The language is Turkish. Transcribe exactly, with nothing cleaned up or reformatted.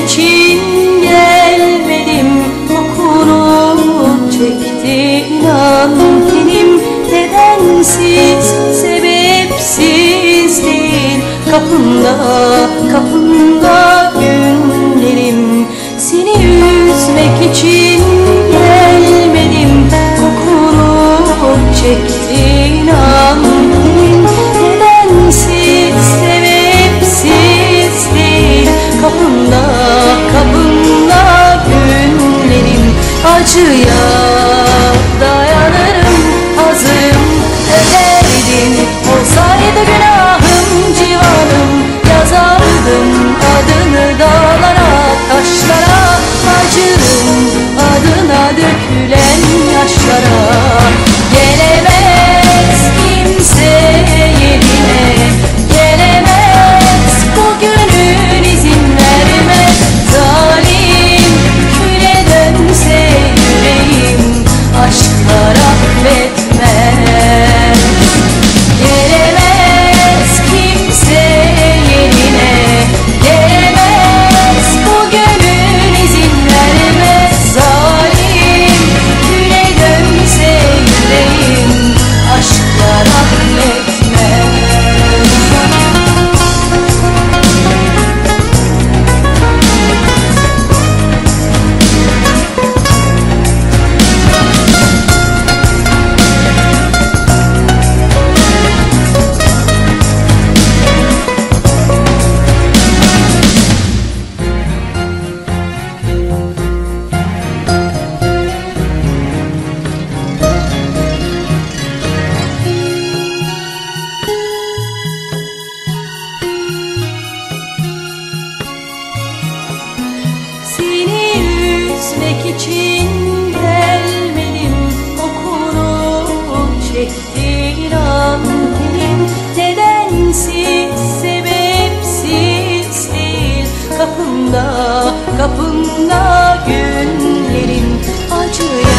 için gelmedim, kokunu çekti inan tenim. Nedensiz, sebepsiz değil, kapında, kapında günlerim. Seni üzmek için gelmedim, kokunu çekti inan tenim. Nedensiz, sebepsiz değil, kapında, kapında günlerim. Acıya dayanırım, hazırım ederdim. Olsaydı günahım civanım, yazardım adını dağlara taşlara. Acırım adına dökülen yaşlara. Gelemez kimse yerine, gelemez bu gönül izin vermez. Zalim küle dönse yüreğim, aşklar affetmez. Gelemez kimse yerine, gelemez bu gönül izin vermez. Zalim küle dönse yüreğim, aşklar affetmez. Seni üzmek için gelmedim, kokunu çekti inan tenim. Nedensiz, sebepsiz değil, kapımda, kapımda günlerim. Acıya